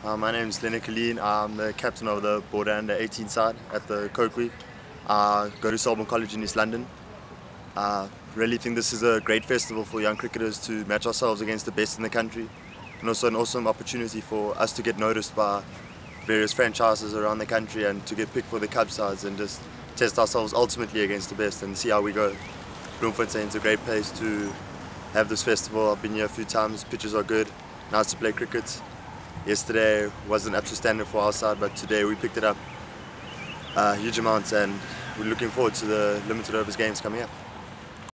My name is Lenny Colleen. I'm the captain of the Border Under 18 side at the Kokwe. Go to Selborne College in East London. Really think this is a great festival for young cricketers to match ourselves against the best in the country, and also an awesome opportunity for us to get noticed by various franchises around the country and to get picked for the club sides and just test ourselves ultimately against the best and see how we go. Bloemfontein is a great place to have this festival. I've been here a few times, pitches are good, nice to play cricket. Yesterday wasn't up to standard for our side, but today we picked it up huge amounts, and we're looking forward to the limited overs games coming up.